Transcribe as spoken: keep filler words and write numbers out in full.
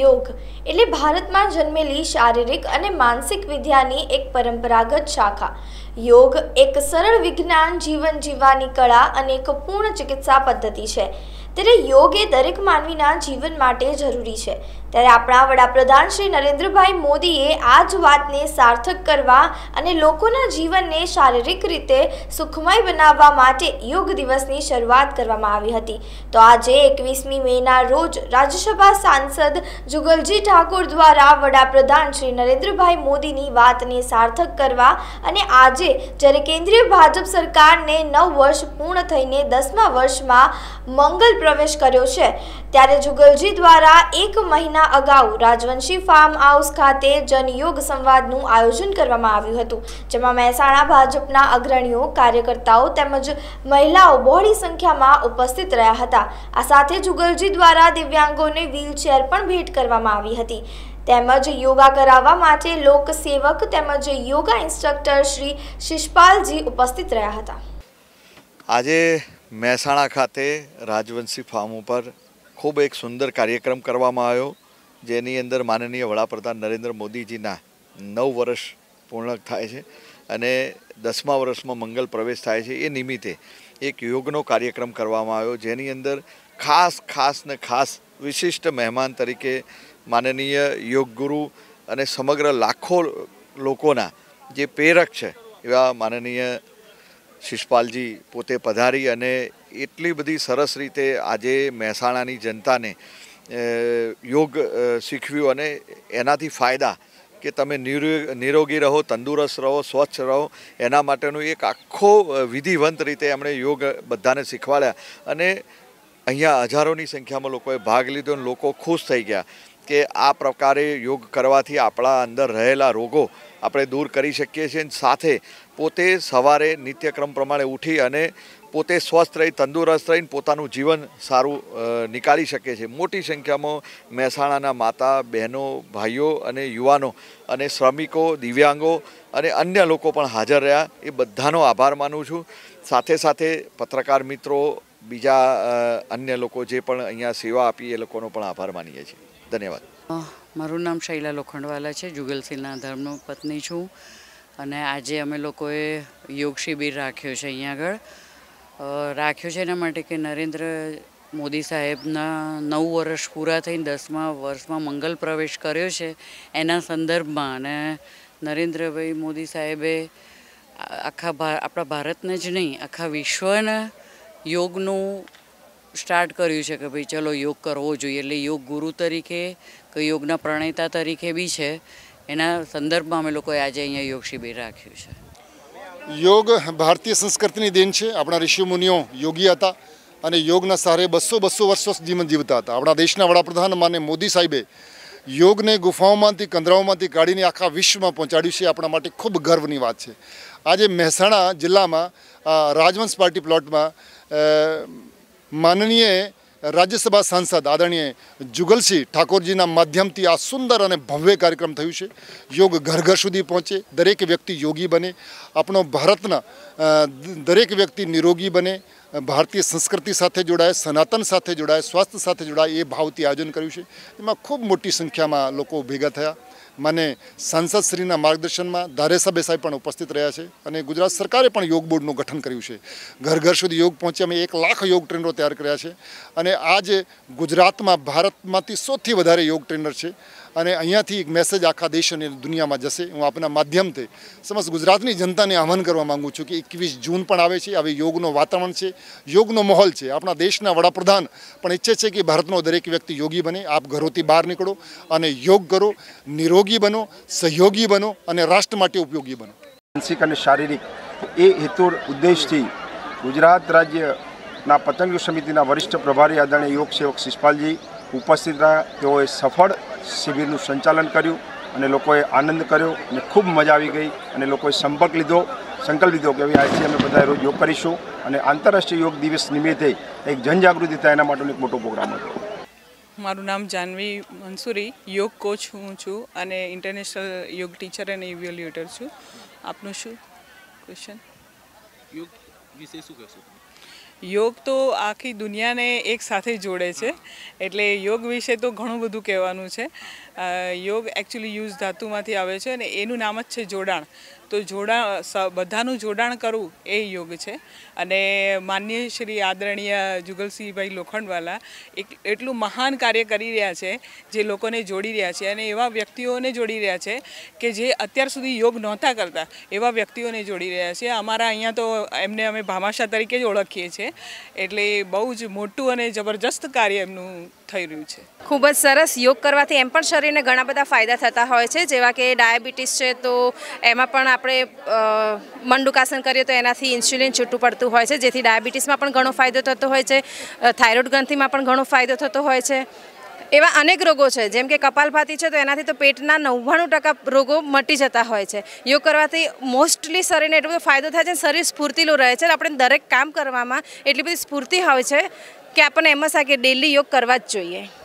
યોગ એટલે ભારતમાં જન્મેલી શારીરિક અને માનસિક વિદ્યાની એક પરંપરાગત શાખા। યોગ એક સરળ વિજ્ઞાન, જીવન જીવવાની કળા અને એક પૂર્ણ ચિકિત્સા પદ્ધતિ છે। ત્યારે યોગ એ દરેક માનવીના જીવન માટે જરૂરી છે। ત્યારે આપણા વડાપ્રધાન શ્રી નરેન્દ્રભાઈ મોદીએ આ જ વાતને સાર્થક કરવા અને લોકોના જીવનને શારીરિક રીતે સુખમય બનાવવા માટે યોગ દિવસની શરૂઆત કરવામાં આવી હતી। તો આજે એકવીસમી મેના રોજ રાજ્યસભા સાંસદ જુગલજી ઠાકોર દ્વારા વડાપ્રધાન શ્રી નરેન્દ્રભાઈ મોદીની વાતને સાર્થક કરવા અને આજે જ્યારે કેન્દ્રીય ભાજપ સરકારને નવ વર્ષ પૂર્ણ થઈને દસમા વર્ષમાં મંગલ પ્રવેશ કર્યો છે, ત્યારે જુગલજી દ્વારા એક મહિના અગાઉ રાજવંશી ફાર્મ હાઉસ ખાતે જનયોગ સંવાદનું આયોજન કરવામાં આવ્યું હતું, જેમાં મહેસાણા ભાજપના અગ્રણીઓ, કાર્યકર્તાઓ તેમજ મહિલાઓ બહોળી સંખ્યામાં ઉપસ્થિત રહ્યા હતા। આ સાથે જુગલજી દ્વારા દિવ્યાંગોને વ્હીલચેર પણ ભેટ કરવામાં આવી હતી, તેમજ યોગા કરાવવા માટે લોકસેવક તેમજ યોગા ઇન્સ્ટ્રક્ટર શ્રી શિષપાલજી ઉપસ્થિત રહ્યા હતા। આજે મહેસાણા ખાતે રાજવંશી ફાર્મ ઉપર ખૂબ એક સુંદર કાર્યક્રમ કરવામાં આવ્યો, જેની અંદર માનનીય વડાપ્રધાન નરેન્દ્ર મોદીજીના નવ વર્ષ પૂર્ણ થાય છે અને દસમા વર્ષમાં મંગલ પ્રવેશ થાય છે। એ નિમિત્તે એક યોગનો કાર્યક્રમ કરવામાં આવ્યો, જેની અંદર ખાસ ખાસ ને ખાસ વિશિષ્ટ મહેમાન તરીકે માનનીય યોગ ગુરુ અને સમગ્ર લાખો લોકોના જે પ્રેરક છે એવા માનનીય શિષપાલજી પોતે પધારી અને એટલી બધી સરસ રીતે આજે મહેસાણાની જનતાને યોગ શીખવ્યું અને એનાથી ફાયદા કે તમે નિરોગી રહો, તંદુરસ્ત રહો, સ્વચ્છ રહો, એના માટેનું એક આખો વિધિવંત રીતે એમણે યોગ બધાને શીખવાડ્યા અને અહીંયા હજારોની સંખ્યામાં લોકોએ ભાગ લીધો અને લોકો ખુશ થઈ ગયા કે આ પ્રકારે યોગ કરવાથી આપણા અંદર રહેલા રોગો આપણે દૂર કરી શકીએ છીએ। સાથે પોતે સવારે નિત્યક્રમ પ્રમાણે ઉઠી અને પોતે સ્વસ્થ રહી, તંદુરસ્ત રહીને પોતાનું જીવન સારું નીકાળી શકે છે। મોટી સંખ્યામાં મહેસાણાના માતા, બહેનો, ભાઈઓ અને યુવાનો અને શ્રમિકો, દિવ્યાંગો અને અન્ય લોકો પણ હાજર રહ્યા। એ બધાનો આભાર માનું છું। સાથે સાથે પત્રકાર મિત્રો, બીજા અન્ય લોકો જે પણ અહીંયા સેવા આપી એ લોકોનો પણ આભાર માનીએ છીએ। ધન્યવાદ। મારું નામ શૈલા લોખંડવાલા છે, જુગલસિંહના ધર્મ પત્ની છું અને આજે અમે લોકોએ યોગ શિબિર રાખ્યો છે। અહીંયા આગળ રાખ્યો છે એના માટે કે નરેન્દ્ર મોદી સાહેબના નવ વર્ષ પૂરા થઈને દસમા વર્ષમાં મંગલ પ્રવેશ કર્યો છે એના સંદર્ભમાં, અને નરેન્દ્રભાઈ મોદી સાહેબે આખા આપણા ભારતને જ નહીં આખા વિશ્વને યોગનું સ્ટાર્ટ કર્યું છે કે ભાઈ ચલો યોગ કરવો જોઈએ। એટલે યોગ ગુરુ તરીકે કે યોગના પ્રણેતા તરીકે બી છે, એના સંદર્ભમાં અમે લોકોએ આજે અહીંયા યોગ શિબિર રાખ્યું છે। યોગ ભારતીય સંસ્કૃતિની દેન છે। આપણા ઋષિ મુનિઓ યોગી હતા અને યોગના સહારે બસો બસો વર્ષો જીવન જીવતા હતા। આપણા દેશના વડાપ્રધાન માન્ય મોદી સાહેબે યોગને ગુફાઓમાંથી, કંદરાઓમાંથી કાઢીને આખા વિશ્વમાં પહોંચાડ્યું છે। આપણા માટે ખૂબ ગર્વની વાત છે। આજે મહેસાણા જિલ્લામાં રાજવંશ પાર્ટી પ્લોટમાં માનનીય રાજ્યસભા સાંસદ આદરણીય જુગલસિંહ ઠાકોરજીના માધ્યમથી આ સુંદર અને ભવ્ય કાર્યક્રમ થયું છે। યોગ ઘર ઘર સુધી પહોંચે, દરેક વ્યક્તિ યોગી બને, આપણો ભારતના દરેક વ્યક્તિ નિરોગી બને, ભારતીય સંસ્કૃતિ સાથે જોડાય, સનાતન સાથે જોડાય, સ્વાસ્થ્ય સાથે જોડાય, એ ભાવથી આયોજન કર્યું છે। એમાં ખૂબ મોટી સંખ્યામાં લોકો ભેગા થયા। મને સાંસદશ્રીના માર્ગદર્શનમાં ધારાસભ્ય સાહેબ પણ ઉપસ્થિત રહ્યા છે અને ગુજરાત સરકારે પણ યોગ બોર્ડનું ગઠન કર્યું છે। ઘર ઘર સુધી યોગ પહોંચે અમે એક લાખ યોગ ટ્રેનરો તૈયાર કર્યા છે અને આજે ગુજરાતમાં ભારતમાંથી સૌથી વધારે યોગ ટ્રેનર છે અને અહીંયાથી એક મેસેજ આખા દેશ અને દુનિયામાં જશે। હું આપના માધ્યમથી સમસ્ત ગુજરાતની જનતાને આહ્વાન કરવા માગું છું કે એકવીસ જૂન પણ આવે છે, હવે યોગનો વાતાવરણ છે, યોગનો માહોલ છે। આપણા દેશના વડાપ્રધાન પણ ઈચ્છે છે કે ભારતનો દરેક વ્યક્તિ યોગી બને। આપ ઘરોથી બહાર નીકળો અને યોગ કરો, નિરોગી બનો, સહયોગી બનો અને રાષ્ટ્ર માટે ઉપયોગી બનો। માનસિક અને શારીરિક એ હેતુ ઉદ્દેશથી ગુજરાત રાજ્યના પતંગ સમિતિના વરિષ્ઠ પ્રભારી આદરણીય યોગ સેવક શિષપાલજી ઉપસ્થિત રહ્યા। તેઓએ સફળ શિબિરનું સંચાલન કર્યું અને લોકોએ આનંદ કર્યો અને ખૂબ મજા આવી ગઈ અને લોકોએ સંપર્ક લીધો, સંકલ્પ લીધો કે હવે આજથી અમે બધા રોજ યોગ કરીશું અને આંતરરાષ્ટ્રીય યોગ દિવસ નિમિત્તે એક જનજાગૃતિ થાય એના માટેનો એક મોટો પ્રોગ્રામ હતો। મારું નામ જાનવી મંસૂરી, યોગ કોચ હું છું અને ઇન્ટરનેશનલ યોગ ટીચર અને ઇવેલ્યુએટર છું। આપનું શું ક્વેશ્ચન? યોગ વિશે શું કહેશો? યોગ તો આખી દુનિયાને એક સાથે જોડે છે, એટલે યોગ વિશે તો ઘણું બધું કહેવાનું છે. યોગ એકચ્યુઅલી યુઝ ધાતુમાંથી આવે છે અને એનું નામ જ છે જોડાણ. તો જોડાણ બધાનું જોડાણ કરવું એ યોગ છે. અને માનનીય શ્રી આદરણીય જુગલસિંહભાઈ લોખંડવાલા એક એટલું મહાન કાર્ય કરી રહ્યા છે, જે લોકોને જોડી રહ્યા છે અને એવા વ્યક્તિઓને જોડી રહ્યા છે કે જે અત્યાર સુધી યોગ નહોતા કરતા એવા વ્યક્તિઓને જોડી રહ્યા છે. અમારા અહીંયા તો એમને અમે ભામાશા તરીકે જ ઓળખીએ છીએ, એટલે બહુ જ મોટું અને જબરજસ્ત કાર્ય એમનું થઈ રહ્યું છે. ખૂબ જ સરસ. યોગ કરવાથી એમ પણ શરીરને ઘણા બધા ફાયદા થતા હોય છે, જેવા કે ડાયાબિટીસ છે તો એમાં પણ આપણે મંડુકાસન કરીએ તો એનાથી ઇન્સ્યુલિન છૂટું પડતું હોય છે, જેથી ડાયાબિટીસમાં પણ ઘણો ફાયદો થતો હોય છે. થાઇરોઇડ ગ્રંથિમાં પણ ઘણો ફાયદો થતો હોય છે. એવા અનેક રોગો છે, જેમ કે કપાલભાતી છે તો એનાથી તો પેટના નવ્વાણું ટકા રોગો મટી જતા હોય છે. યોગ કરવાથી મોસ્ટલી શરીરને એટલો બધો ફાયદો થાય છે, શરીર સ્ફૂર્તિલું રહે છે. આપણે દરેક કામ કરવામાં એટલી બધી સ્ફૂર્તિ હોય છે કે આપણને એમ જ થાય કે ડેલી યોગ કરવા જ જોઈએ.